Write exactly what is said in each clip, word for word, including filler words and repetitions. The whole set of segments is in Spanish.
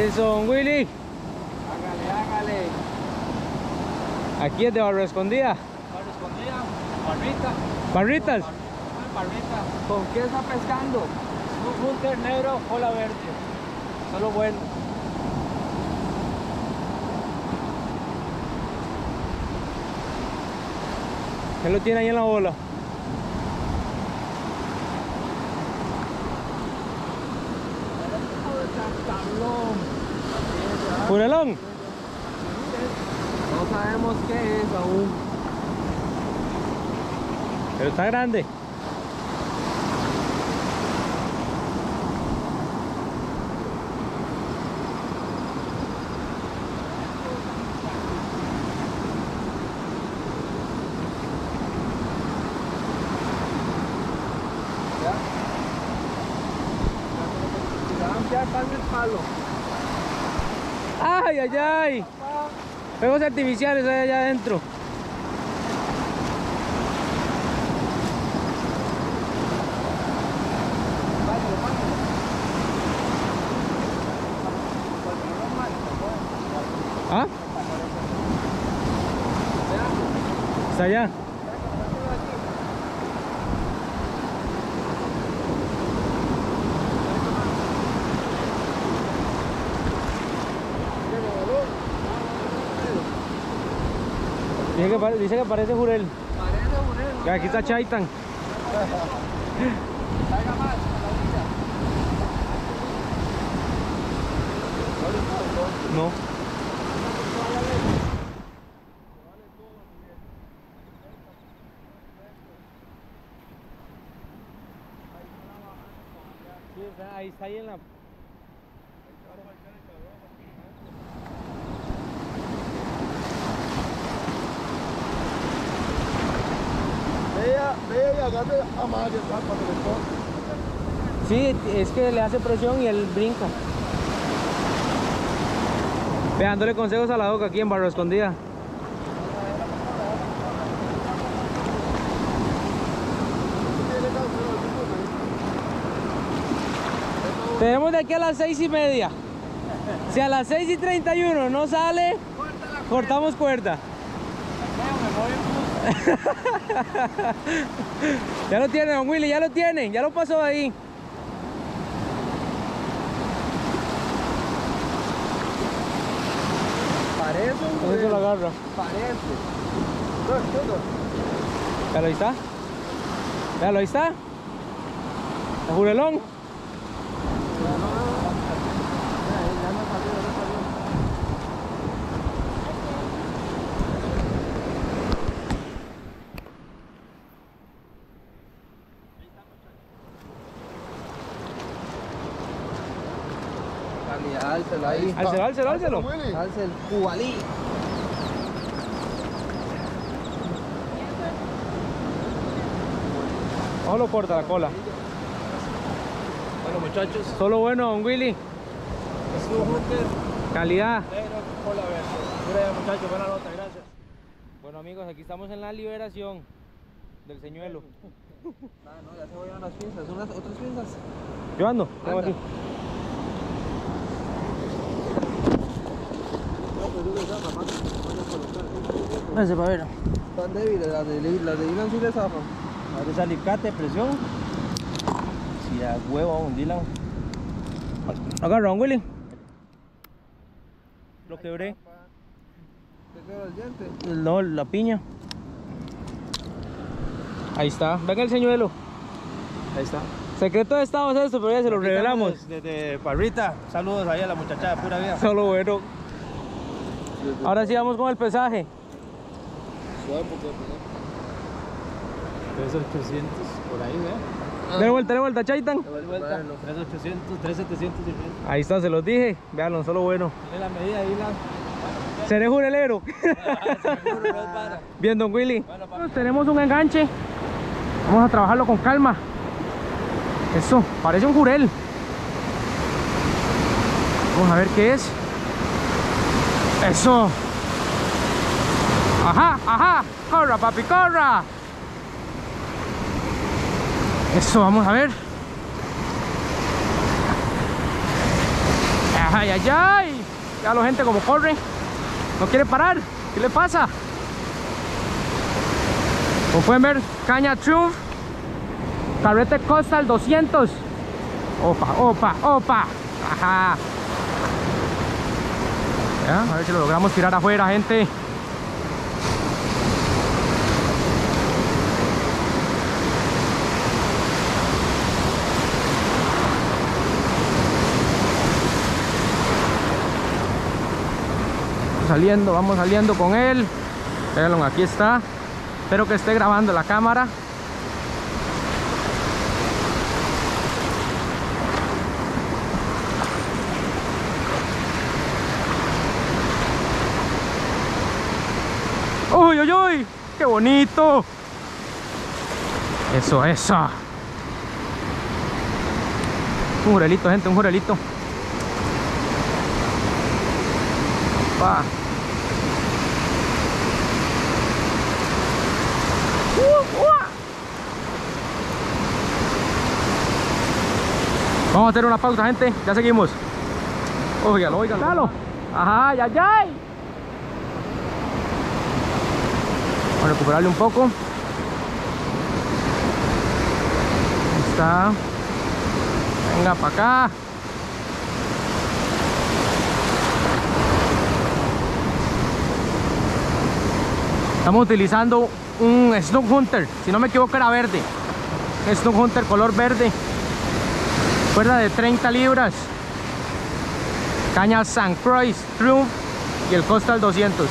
Eso, don Willy. Hágale, hágale. Aquí es de Barra Escondida. Barra Escondida, barrita. ¿Barritas? Barrita. ¿Con qué está pescando? Un hunter negro, cola verde. Solo bueno. ¿Qué lo tiene ahí en la bola? ¿Jurelón? No sabemos qué es aún. Pero está grande. Ya está en el palo. ¡Ay, ay, ay! Fuegos artificiales hay allá adentro. ¿Ah? Está allá. Dice que, pare- dice que parece Jurel. Parece Jurel. Que aquí está Chaitan. Traiga más a la orilla. No. Sí, está, ahí está ahí en la... Vea, vea y agarre a Mario cuando le toque. Sí, es que le hace presión y él brinca. Ve, dándole consejos a la doca aquí en Barra Escondida. Tenemos de aquí a las seis y media. Si a las seis y treinta y uno no sale, cortamos cuerda. Ya lo tiene, don Willy, ya lo tiene, ya lo pasó ahí. Parece un ¿Dónde se lo Jurel. agarra? Parece. Véalo, ahí está. Véalo, ahí está. El Jurelón. Álcelo ahí. Álcelo, álcelo, álcelo. Alce el cubalí. No lo corta la cola. Bueno, muchachos, Solo bueno, don Willy. es un hunter Calidad. negro, cola verde. Mira, muchachos, buena nota, gracias. Bueno, amigos, aquí estamos en la liberación del señuelo. Ah, no, ya se voy a unas pinzas, unas otras pinzas. Yo ando, tengo Anda. aquí. Ese para ver. Están débiles, las de, las de Dylan sí les zafan. Ahora es alicate, presión. Si a huevo a hundirla. Agarra, don Willy. Lo quebré. ¿Te quedó el diente? No, la piña. Ahí está. Venga el señuelo. Ahí está. Secreto de estado es esto, pero ya se lo Aquí revelamos. estamos Desde Parrita, saludos ahí a la muchacha de pura vida. Solo bueno. Ahora sí vamos con el pesaje. tres ochocientos por ahí, ¿ve? Dale vuelta, dale vuelta, Chaitan. tres ochocientos, tres setecientos y medio. Ahí está, se los dije. Veanlo, solo bueno. Tiene la medida ahí, la. Seré jurelero. Seguro, no es para. Bien, don Willy. Bueno, pa- Tenemos un enganche. Vamos a trabajarlo con calma. Eso, parece un jurel. Vamos a ver qué es. Eso. Ajá, ajá. Corra, papi, corra. Eso, vamos a ver. Ay, ay, ay. Ya la gente como corre. No quiere parar. ¿Qué le pasa? Como pueden ver, caña Triumph. Carrete Costal doscientos. Opa, opa, opa. Ajá. Ya, a ver si lo logramos tirar afuera, gente. Saliendo, vamos saliendo con él. Vean, aquí está. Espero que esté grabando la cámara. ¡Uy, uy, uy! ¡Qué bonito! Eso, eso. Un jurelito, gente, un jurelito. Va. Uh, uh. Vamos a hacer una pausa, gente. Ya seguimos. Óigalo, óigalo. Ajá, ya, ya. Vamos a recuperarle un poco. Ahí está. Venga para acá. Estamos utilizando un Snook Hunter, si no me equivoco era verde. Snook Hunter color verde. Cuerda de treinta libras. Caña Saint Croix Triumph y el Costal doscientos.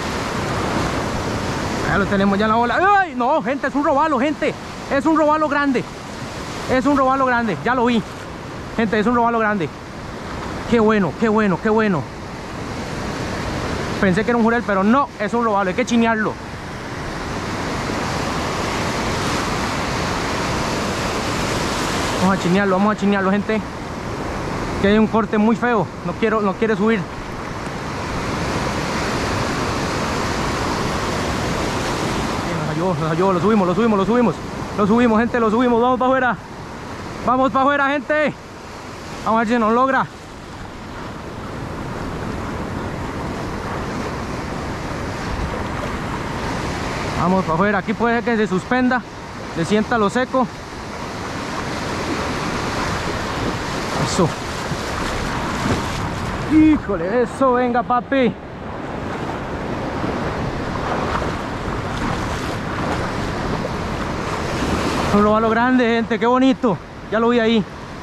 Ya lo tenemos ya en la bola. ¡Ay! No, gente, es un robalo, gente. Es un robalo grande. Es un robalo grande, ya lo vi. Gente, es un robalo grande. Qué bueno, qué bueno, qué bueno. Pensé que era un jurel, pero no, es un robalo, hay que chinearlo. Vamos a chinearlo, vamos a chinearlo, gente. Que hay un corte muy feo, no quiero, no quiere subir. Nos ayudó, nos ayudó, lo subimos, lo subimos, lo subimos. Lo subimos, gente, lo subimos, vamos para afuera. Vamos para afuera, gente. Vamos a ver si nos logra. Vamos para afuera, aquí puede que se suspenda, le sienta lo seco. Eso. Híjole, eso, venga papi. Un robalo grande, gente, qué bonito. Ya lo vi ahí.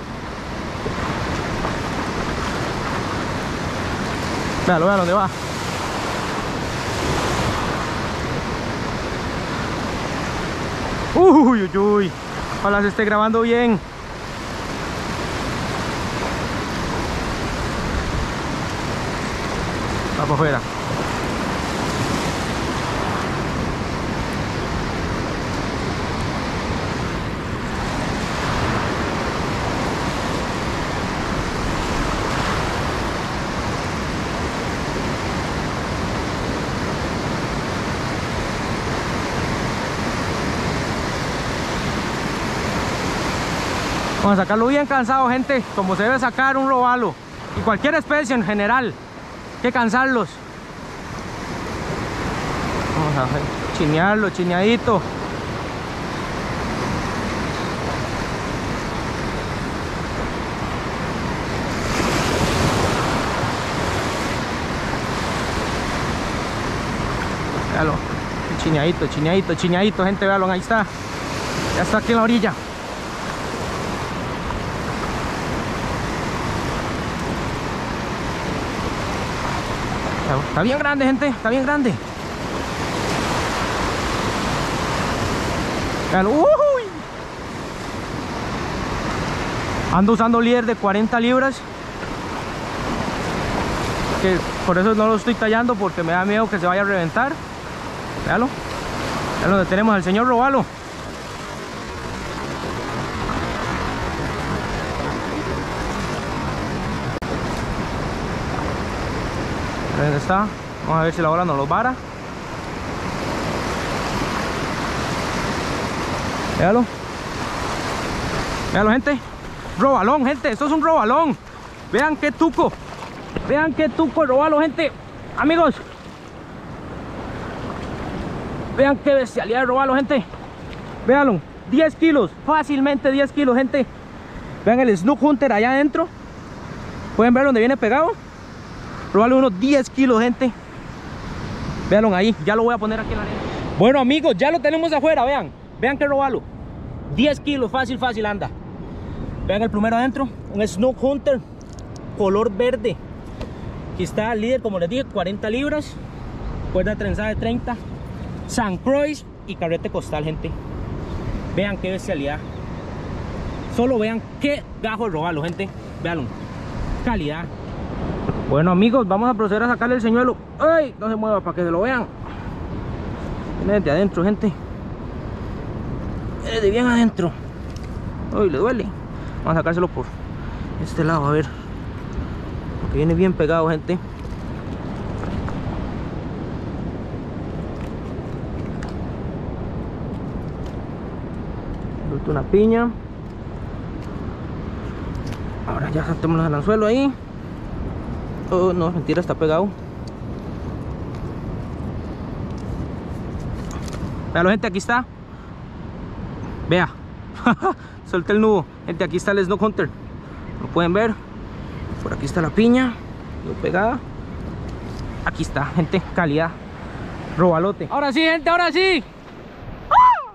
Véalo, véalo, ¿dónde va? Uy, uy, uy. Ojalá se esté grabando bien. Va para afuera. Vamos a sacarlo bien cansado, gente, como se debe sacar un robalo y cualquier especie en general, hay que cansarlos. Vamos a chinearlo, chineadito. Véalo, chineadito, chineadito, chineadito, gente, véalo, ahí está. Ya está aquí en la orilla. Está bien grande, gente, está bien grande. Uy. Ando usando líder de cuarenta libras, que por eso no lo estoy tallando, porque me da miedo que se vaya a reventar. Véalo. Ya donde tenemos al señor robalo. ¿Dónde está? Vamos a ver si la bola nos lo vara. Véalo. Véalo, gente. Robalón, gente. Esto es un robalón. Vean qué tuco. Vean qué tuco el robalo, gente. Amigos, vean qué bestialidad de robalo, gente. Véanlo, diez kilos, fácilmente diez kilos, gente. Vean el Snook Hunter allá adentro. Pueden ver donde viene pegado. Robalo unos diez kilos, gente. Véanlo ahí, ya lo voy a poner aquí en la arena. Bueno, amigos, ya lo tenemos afuera, vean. Vean que robalo, diez kilos, fácil, fácil anda. Vean el plumero adentro, un Snook Hunter color verde. Aquí está el líder, como les dije, cuarenta libras. Cuerda trenzada de treinta. San Croix y carrete costal, gente. Vean qué bestialidad. Solo vean qué gajo el robalo, gente. Veanlo, calidad. Bueno, amigos, vamos a proceder a sacarle el señuelo. ¡Ay! No se mueva para que se lo vean. Viene desde adentro, gente. Viene de bien adentro. ¡Ay! Le duele. Vamos a sacárselo por este lado, a ver. Porque viene bien pegado, gente. Suelto una piña. Ahora ya saltemos el anzuelo ahí. Oh, no, mentira, está pegado. Vean, gente, aquí está. Vea. Solté el nudo. Gente, aquí está el Snook Hunter. Lo pueden ver. Por aquí está la piña. Lo pegada. Aquí está, gente, calidad. Robalote. Ahora sí, gente, ahora sí. ¡Ah!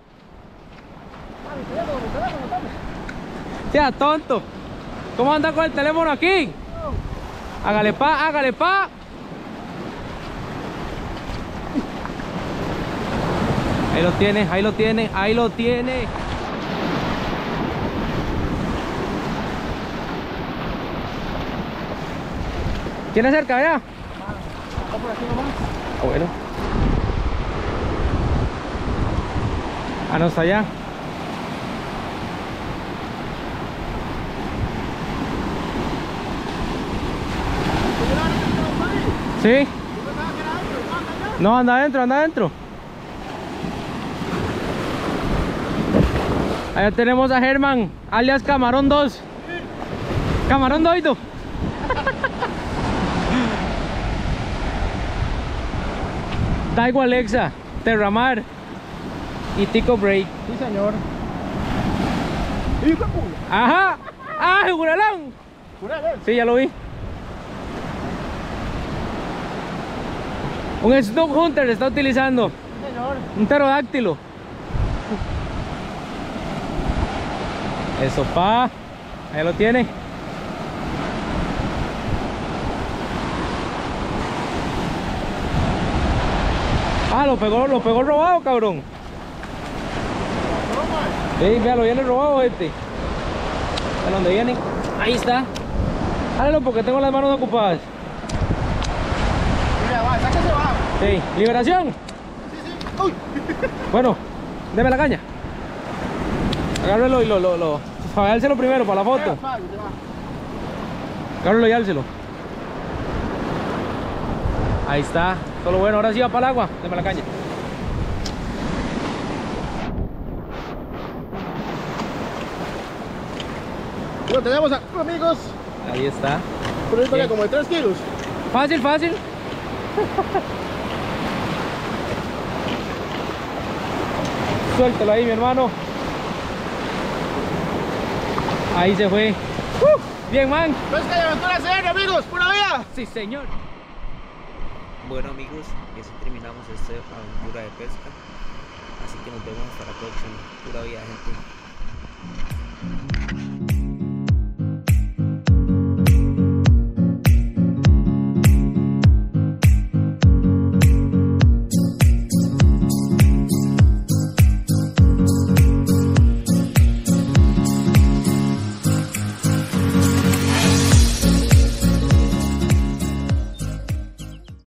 Sea tonto. ¿Cómo anda con el teléfono aquí? Hágale pa, hágale pa. Ahí lo tiene, ahí lo tiene, ahí lo tiene. ¿Tiene cerca ya? Está por aquí nomás. Ah, bueno. Ah, no, está allá. Sí. No, anda adentro, anda adentro. Allá tenemos a Germán, alias Camarón dos. Camarón doido. Taigo Alexa, Terramar y Tico Break. Sí, señor. ¡Hijo de puta! Ajá. ¡Ah, Juralán! ¿Jurales? Sí, ya lo vi. Un Snook Hunter está utilizando. Sí, señor. Un pterodáctilo. Eso, pa. Ahí lo tiene. Ah, lo pegó, lo pegó robado, cabrón. Sí, vea, lo viene robado este. ¿A dónde viene? Ahí está. Hágalo porque tengo las manos ocupadas. Mira, va, sáquese, va. Sí, liberación. Sí, sí. Uy. Bueno, deme la caña. Agárrelo y lo, lo, lo. Para dárselo primero, para la foto. Agárrelo y álselo. Ahí está. Solo bueno, ahora sí va para el agua. Deme la caña. Lo tenemos, amigos. Ahí está. Por esto que como de tres kilos. Fácil, fácil. Suéltalo ahí, mi hermano. Ahí se fue. Uh, bien, man. Pesca y aventura seria, amigos. ¡Pura vida! Sí, señor. Bueno, amigos, y así terminamos esta aventura de pesca. Así que nos vemos hasta la próxima. Pura vida, gente.